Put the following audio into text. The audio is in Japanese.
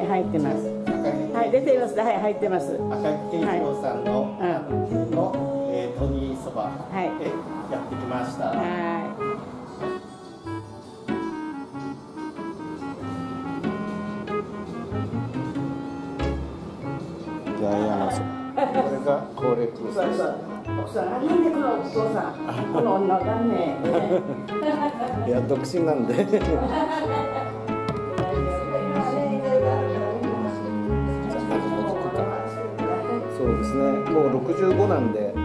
入ってます。はい、出てます。はい、入ってます。 赤木健一郎さんの鶏そばへやってきました。 はい。 ジャイアナそば。これがコーレクロスです。 奥さん、なんでこのお父さん、この女がね。 いや、独身なんで。そうですね。もう65なんで。